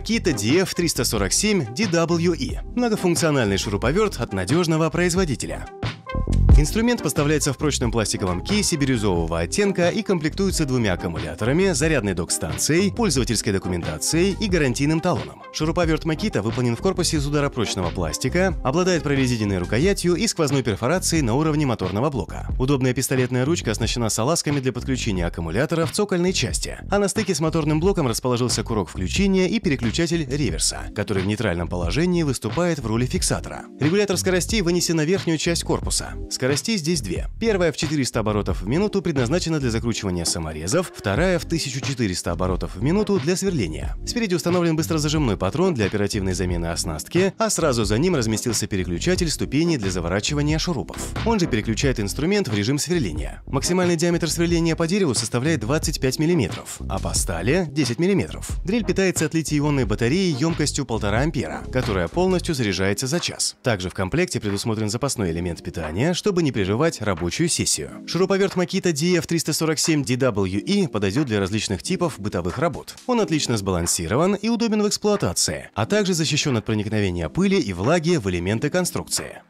Makita DF347DWE – многофункциональный шуруповерт от надежного производителя. Инструмент поставляется в прочном пластиковом кейсе бирюзового оттенка и комплектуется двумя аккумуляторами, зарядной док-станцией, пользовательской документацией и гарантийным талоном. Шуруповерт Makita выполнен в корпусе из ударопрочного пластика, обладает прорезиненной рукоятью и сквозной перфорацией на уровне моторного блока. Удобная пистолетная ручка оснащена салазками для подключения аккумулятора в цокольной части, а на стыке с моторным блоком расположился курок включения и переключатель реверса, который в нейтральном положении выступает в роли фиксатора. Регулятор скоростей вынесен на верхнюю часть корпуса. Скоростей здесь две. Первая в 400 оборотов в минуту предназначена для закручивания саморезов, вторая в 1400 оборотов в минуту для сверления. Спереди установлен быстрозажимной патрон для оперативной замены оснастки, а сразу за ним разместился переключатель ступеней для заворачивания шурупов. Он же переключает инструмент в режим сверления. Максимальный диаметр сверления по дереву составляет 25 мм, а по стали – 10 мм. Дрель питается от литий-ионной батареи емкостью 1,5 ампера, которая полностью заряжается за час. Также в комплекте предусмотрен запасной элемент питания, чтобы не прерывать рабочую сессию. Шуруповерт Makita DF347DWE подойдет для различных типов бытовых работ. Он отлично сбалансирован и удобен в эксплуатации, а также защищен от проникновения пыли и влаги в элементы конструкции.